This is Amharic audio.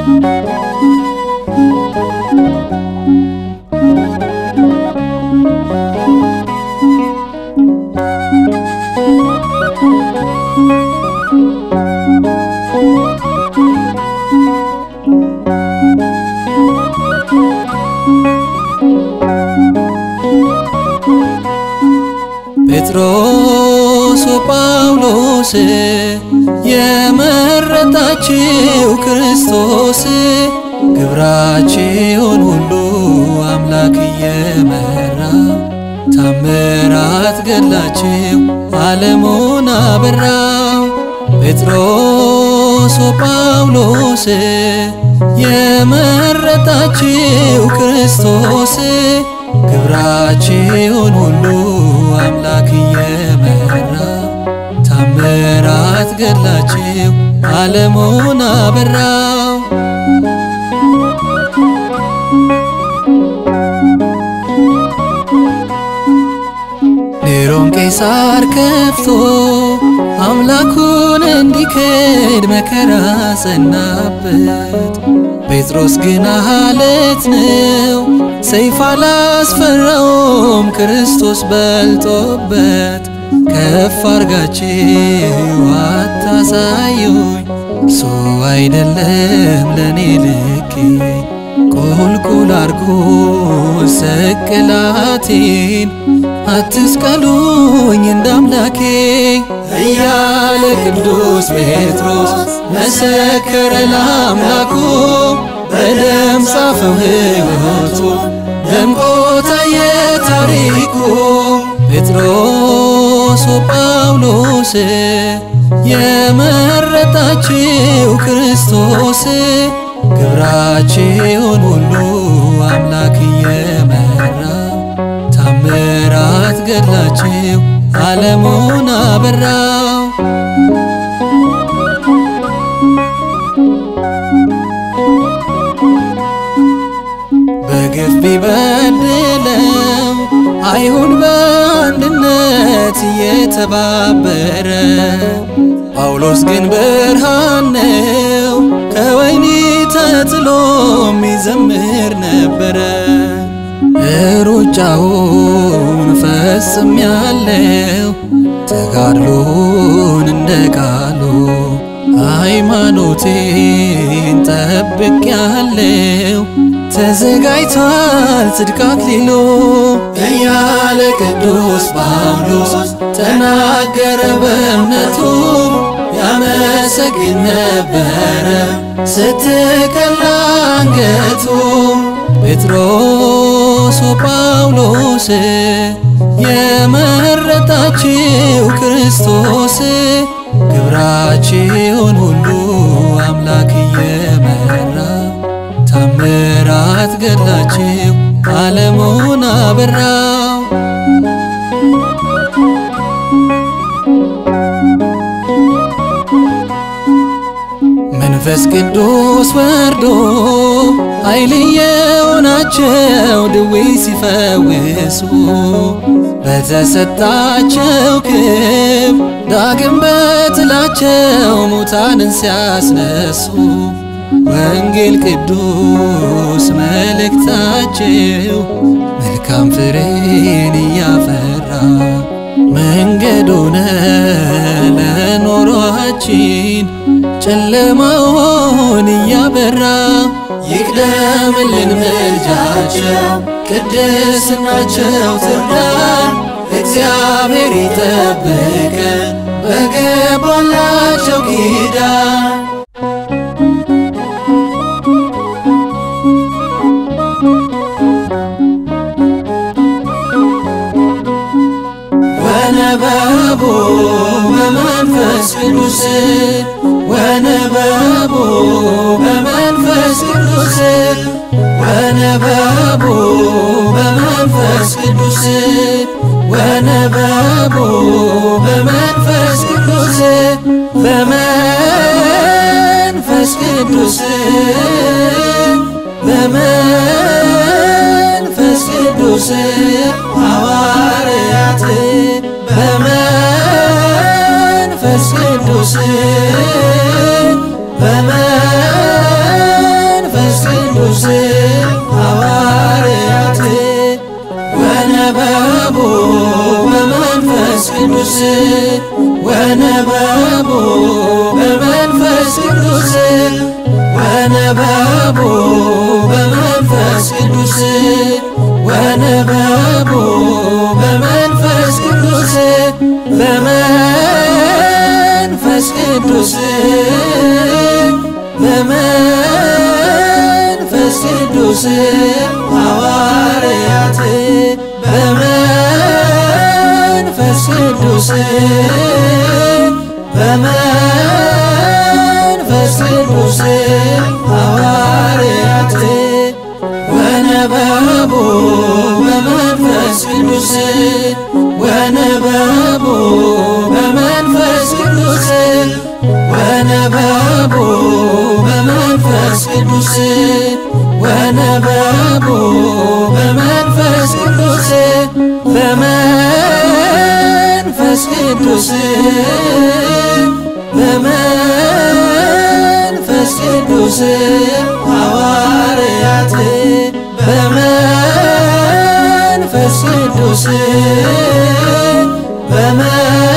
ጴጥሮስ ጳውሎስ የመረጣችሁ ክርስቶስ ግብራችሁን ሁሉ አምላክ እየመራ ታምራት ገድላችሁ ዓለሙን አበራው። ጴጥሮስ ጳውሎስ የመረጣችሁ ክርስቶስ ግብራችሁን ሁሉ አምላክ እየመራ ታምራት ገድላችሁ ዓለሙን አበራው። ኔሮን ቄሳር ከፍቶ አምላኩን እንዲክድ መከራ ጸናበት። ጴጥሮስ ግን አለት ነው ሰይፍ አላስፈራውም ክርስቶስ በልጦበት። ከፍ አርጋችሁ አታሳዩኝ እርሱ አይደለም ለኔ ልኬ ቁልቁል አርጎ ስቅላቴን አትስቀሉኝ እንዳምላኬ እያለ ቅዱስ ጴጥሮስ መሰከረ ለአምላኩ። በደም ጻፈው ሕይወቱ ደምቆ ታየ ታሪኩ። ጴጥሮስ ጳውሎስ የመረጣችሁ ክርስቶስ ግብራችሁን ሁሉ አምላክ እየመራ ታምራት ገድላችሁ ዓለሙን አበራው። በግፍ ቢበድለው አይሁን በአንድነት እየተባበረ ጳውሎስ ግን ብርሃን ነው ከወህኒ ተጥሎ የሚዘምር ነበረ። ሩጫውን ፈጽሜያለሁ ተጋድሎን እንደ ቃሉ ሃይማኖቴን ጠብቄያለሁ ተዘጋጅቷል ጽድቅ አክሊሉ እያለ ቅዱስ ጳውሎስ ተናገረ። በእምነቱ ያመሰግን ነበረ ስትቀላ አንገቱ። ጴጥሮስ ጳውሎስ የመረጣችሁ ክርስቶስ ግብራችሁን ሁሉ አምላክ እየመራ ታምራት ገድላችሁ ዓለሙን አበራው። መንፈስ ቅዱስ ወርዶ ኃይል የሆናቸው ድዌ ሲፈውሱ በተሰጣቸው ክብር ዳግም በጥላቸው ሙታንን ሲያስነሱ ወንጌል ቅዱስ መልእክታቸው መልካም ፍሬን እያፈራ መንገድ ሆነ ለኖሯችን ጨለማውን እያበራ። ይቅደምልን ምልጃቸው ቅድስናቸው ትርዳን እግዚአብሔር ይጠብቀን በገባላቸው ኪዳን። ወነበቦ በመንፈስ ቅዱስ ወነበቦ በመንፈስ ቅዱስ ወነበቦ በመንፈስ ቅዱስ ወነበቦ በመንፈስ ቅዱስ በመንፈስ ቅዱስ በመንፈስ ቅዱስ ሐዋርያት በመንፈስ ቅዱስ በመንፈስ ወነበቡ በመንፈስ ቅዱስ ወነበቡ በመንፈስ ቅዱስ በመንፈስ ቅዱስ በመንፈስ ቅዱስ ሐዋርያት በመንፈስ ቅዱስ በመንፈስ ቅዱስ ሐዋርያት ወነበቡ በመንፈስ ቅዱስ ወነበቡ በመንፈስ ቅዱስ ወነበቡ በመንፈስ ቅዱስ ወነበቡ በመንፈስ ቅዱስ በመንፈስ ቅዱስ በመንፈስ ቅዱስ ሐዋርያት በመንፈስ ቅዱስ